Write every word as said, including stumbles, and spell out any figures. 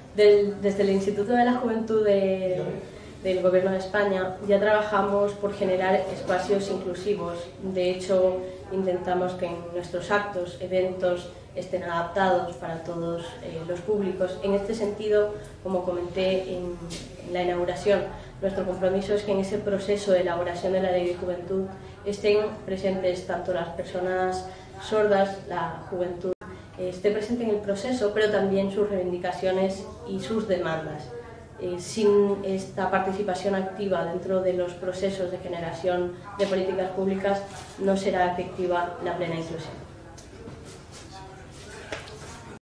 Del, desde el Instituto de la Juventud de, del Gobierno de España ya trabajamos por generar espacios inclusivos. De hecho, intentamos que en nuestros actos, eventos, estén adaptados para todos eh, los públicos. En este sentido, como comenté en, en la inauguración, nuestro compromiso es que en ese proceso de elaboración de la Ley de Juventud estén presentes tanto las personas sordas, la juventud, esté presente en el proceso, pero también sus reivindicaciones y sus demandas. Eh, sin esta participación activa dentro de los procesos de generación de políticas públicas no será efectiva la plena inclusión.